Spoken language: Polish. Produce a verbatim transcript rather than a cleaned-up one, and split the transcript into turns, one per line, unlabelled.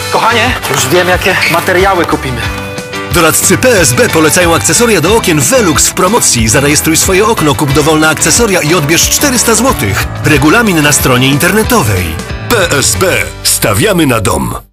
Kochanie, już wiem, jakie materiały kupimy.
Doradcy P S B polecają akcesoria do okien Velux w promocji. Zarejestruj swoje okno, kup dowolne akcesoria i odbierz czterysta złotych. Regulamin na stronie internetowej. P S B. Stawiamy na dom.